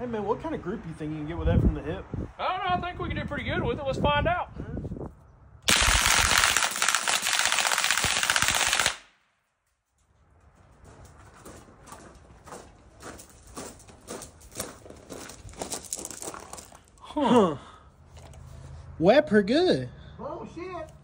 Hey man, what kind of grip you think you can get with that from the hip? I don't know. I think we can do pretty good with it. Let's find out. Huh. Wet pretty good. Oh shit.